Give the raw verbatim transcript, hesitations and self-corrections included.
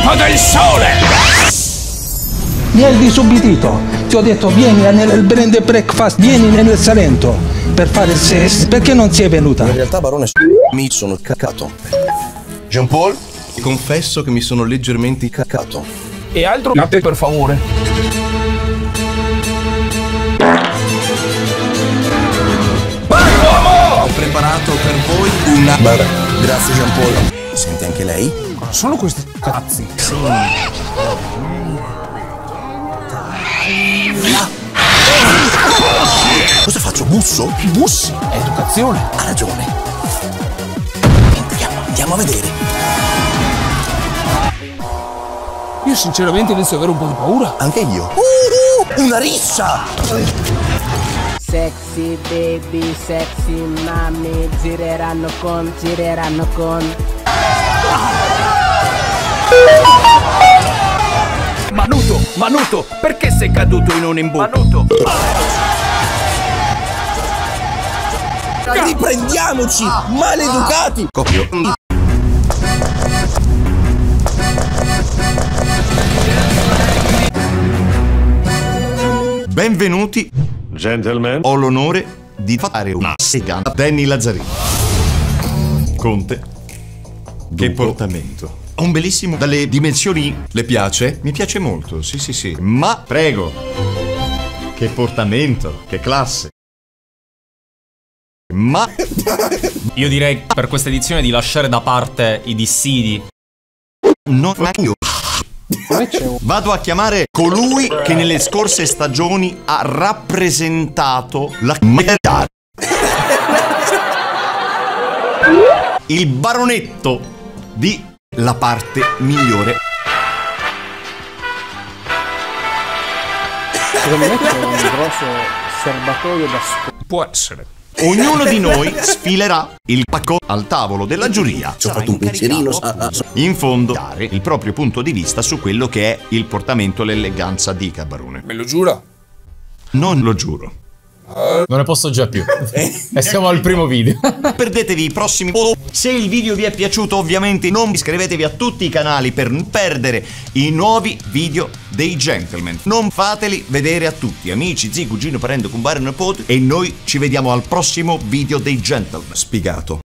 nemico del sole! Mi hai disubbidito. Ti ho detto vieni nel brand breakfast, vieni nel Salento per fare il sesso. Perché non sei venuta? In realtà, barone, mi sono cacato. Jean Paul, confesso che mi sono leggermente cacato. E altro latte, per favore. Vai, uomo! Ho preparato per voi una... Beh, grazie Jean Paul. Sente anche lei? Cosa sono questi cazzi? Sì. Cosa faccio? Busso? Bussi, è educazione. Ha ragione. Entriamo, andiamo a vedere. Io sinceramente inizio ad avere un po' di paura. Anche io. Uh, una rissa! Sexy baby, sexy mami, gireranno con, gireranno con. Manuto, Manuto, perché sei caduto in un imbuto? Manuto! Riprendiamoci, maleducati! Copio. Benvenuti, gentlemen. ho l'onore di fare una sega a Danny Lazzarini. Conte, che portamento. Un bellissimo, dalle dimensioni, le piace? Mi piace molto, sì sì sì. Ma, prego, che portamento, che classe. Ma io direi per questa edizione di lasciare da parte i dissidi. non io. Vado a chiamare colui che nelle scorse stagioni ha rappresentato la merda. Il baronetto di La parte migliore. Secondo me c'è un grosso serbatoio da scuola. Può essere. Ognuno di noi sfilerà il pacco al tavolo della giuria. Ci ho fatto un pensierino. In fondo, dare il proprio punto di vista su quello che è il portamento e l'eleganza di Barone. Me lo giura? Non lo giuro. Non ne posso già più. E siamo al primo video. Perdetevi i prossimi. Se il video vi è piaciuto, ovviamente non iscrivetevi a tutti i canali per non perdere i nuovi video dei gentleman. Non fateli vedere a tutti, amici, zii, cugino, parente, compare, nipote. E noi ci vediamo al prossimo video dei gentleman. Spiegato.